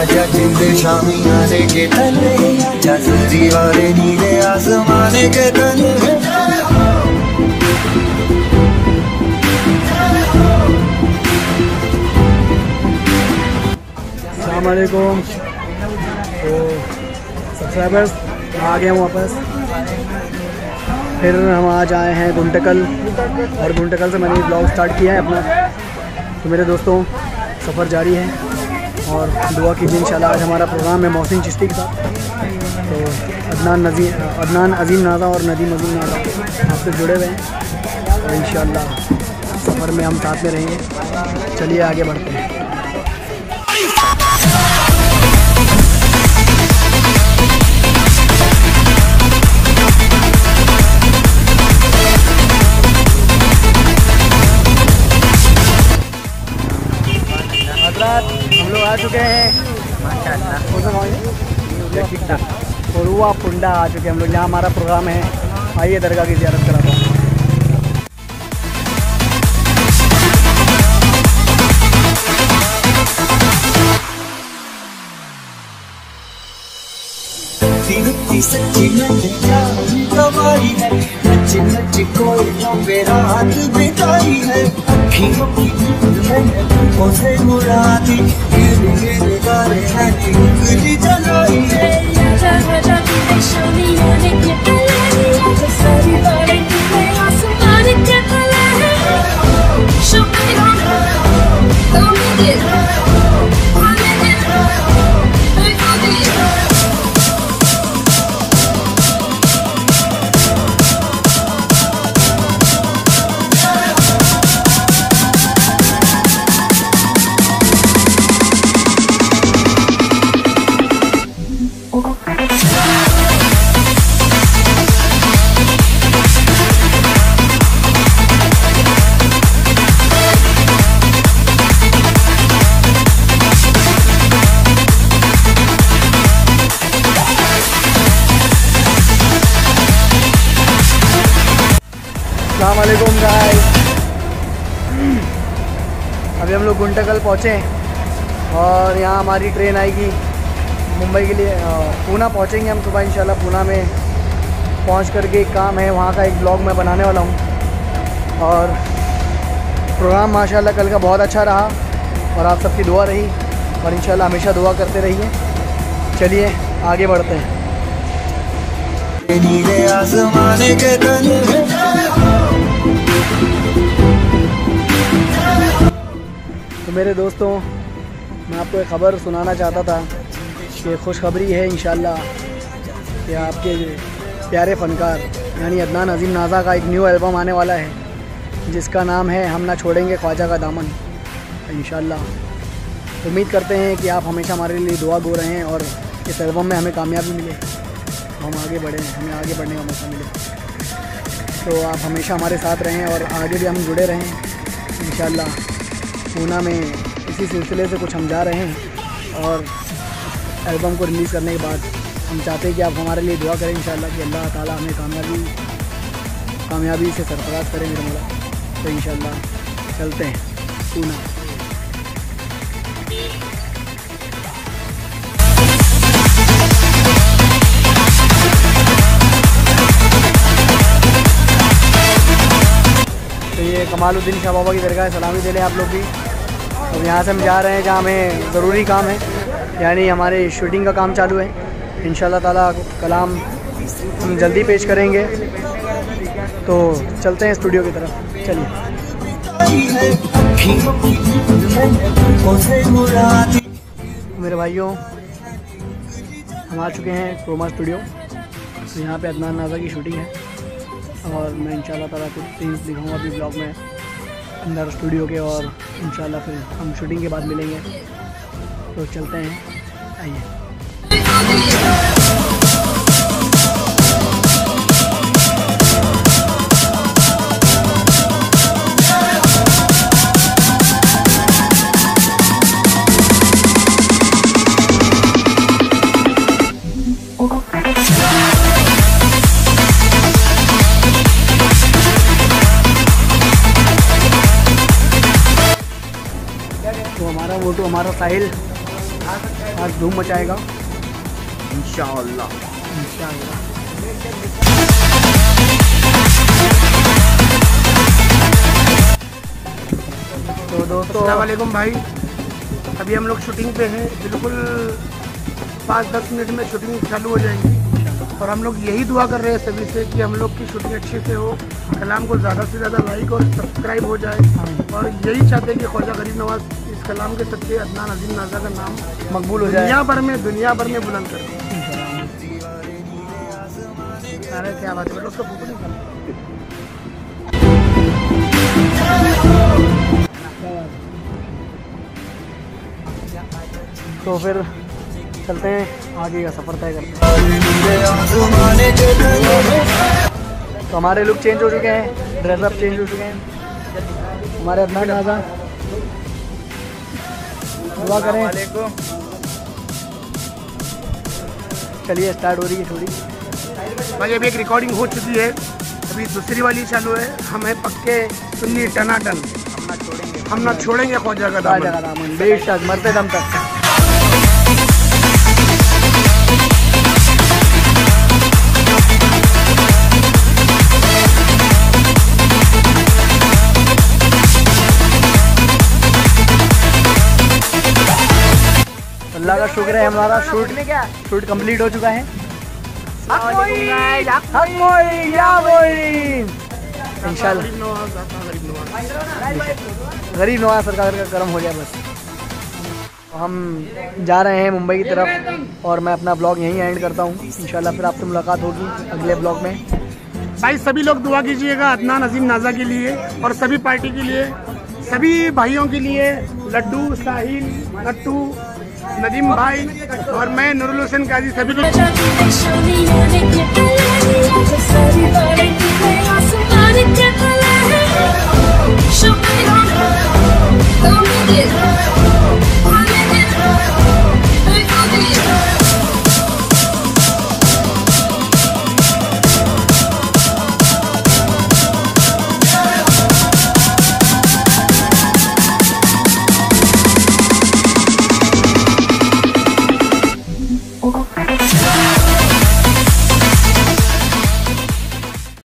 आजा जिंद शामी आने के तले, जसरी वाले नीले आसमाने के तले। अस्सलाम वालेकुम। तो सब्सक्राइबर्स आ गए हैं वापस। फिर हम आज आए हैं गुंटकल, और गुंटकल से मैंने ब्लॉग स्टार्ट किया है अपना। तो मेरे दोस्तों सफ़र जारी है और दुआ कीजिए इंशाल्लाह। आज हमारा प्रोग्राम है मोहसिन चिश्ती के साथ। तो अदनान अजीम नाज़ा और नदीम अजीम नाज़ा आपसे जुड़े हुए हैं, और इंशाल्लाह सफ़र में हम साथ में रहेंगे। चलिए आगे बढ़ते हैं। हम लोग आ चुके हैं और हुआ पुंडा आ चुके हैं हम लोग, जहाँ हमारा प्रोग्राम है। आइए दरगाह की ज़ियारत कराता हूँ। सच्ची कमाई है, नच नच कोई रात बिताई है। अखियों की उसे मुरादी गारे हैं उंगली जलाई है। अस्सलाम वालेकुम गाइस। अभी हम लोग गुंटकल पहुँचे और यहाँ हमारी ट्रेन आएगी मुंबई के लिए। पूना पहुँचेंगे हम सुबह इंशाल्लाह। पूना में पहुँच करके एक काम है, वहाँ का एक ब्लॉग मैं बनाने वाला हूँ। और प्रोग्राम माशाल्लाह कल का बहुत अच्छा रहा और आप सबकी दुआ रही, और इंशाल्लाह हमेशा दुआ करते रहिए। चलिए आगे बढ़ते हैं। नीले आसमाने के तले। तो मेरे दोस्तों, मैं आपको एक ख़बर सुनाना चाहता था कि खुशखबरी है इंशाल्लाह कि आपके प्यारे फ़नकार यानी अदनान अजीम नाज़ा का एक न्यू एल्बम आने वाला है, जिसका नाम है हम ना छोड़ेंगे ख्वाजा का दामन। इंशाल्लाह उम्मीद करते हैं कि आप हमेशा हमारे लिए दुआ गो रहे हैं और इस एल्बम में हमें कामयाबी मिले, हम आगे बढ़ें, हमें आगे बढ़ने का मौका मिले। तो आप हमेशा हमारे साथ रहें और आगे भी हम जुड़े रहें इंशाल्लाह। पूना में इसी सिलसिले से कुछ हम जा रहे हैं, और एल्बम को रिलीज़ करने के बाद हम चाहते हैं कि आप हमारे लिए दुआ करें इंशाल्लाह कि अल्लाह ताला हमें कामयाबी से सरफराज करें मेरे मौला। तो इंशाल्लाह चलते हैं पूना। तो ये कमालुद्दीन शाह बाबा की दरगाह सलामी दे लें आप लोग भी। और यहाँ से हम जा रहे हैं जहाँ हमें ज़रूरी काम है, यानी हमारे शूटिंग का काम चालू है। इंशाल्लाह ताला कलाम हम जल्दी पेश करेंगे। तो चलते हैं स्टूडियो की तरफ। चलिए। मेरे भाइयों, हम आ चुके हैं क्रोमा स्टूडियो। तो यहाँ पे अदनान नाज़ा की शूटिंग है, और मैं इंशाल्लाह ताला कुछ सीन्स दिखाऊंगा अभी ब्लॉग में अंदर स्टूडियो के, और इंशाल्लाह फिर हम शूटिंग के बाद मिलेंगे। तो चलते हैं, आइए। हमारा साहिल आ आज धूम मचाएगा इंशाअल्लाह। तो दोस्तों अस्सलाम वालेकुम भाई, अभी हम लोग शूटिंग पे हैं, बिल्कुल 5-10 मिनट में शूटिंग चालू हो जाएगी और हम लोग यही दुआ कर रहे हैं सभी से कि हम लोग की शूटिंग अच्छे से हो, कलाम को ज़्यादा से ज़्यादा लाइक और सब्सक्राइब हो जाए और यही चाहते हैं कि ख्वाजा गरीब नवाज इस कलाम के सच्चे अदनान अजीम नाजा का नाम मकबूल हो जाए, दुनिया भर में बुलंद कर दे। अरे क्या बात है, उसका फोटो नहीं करना। तो फिर चलते हैं, आगे का सफ़र तय करते हैं। तो हमारे लुक चेंज हो चुके हैं, ड्रेसअप चेंज हो चुके हैं। हमारे अदनान नाज़ा दुआ करें। चलिए स्टार्ट हो रही है थोड़ी भाई। अभी एक रिकॉर्डिंग हो चुकी है, अभी दूसरी वाली चालू है। हम है पक्के सुन्नी टनाटन, हम ना छोड़ेंगे ख्वाजा का दामन, बेशक मरते दम तक। अल्लाह का शुक्र है, हमारा शूट कंप्लीट हो चुका है। इंशाल्लाह गरीब नवाज सरकार का करम हो जाए बस। हम जा रहे हैं मुंबई की तरफ और मैं अपना ब्लॉग यहीं एंड करता हूँ। इंशाल्लाह फिर आपसे मुलाकात होगी अगले ब्लॉग में। भाई सभी लोग दुआ कीजिएगा अदनान अजीम नाजा के लिए और सभी पार्टी के लिए, सभी भाइयों के लिए, लड्डू, साहिल, नट्टू, नदीम भाई और मैं नूरुल हुसैन काजी, सभी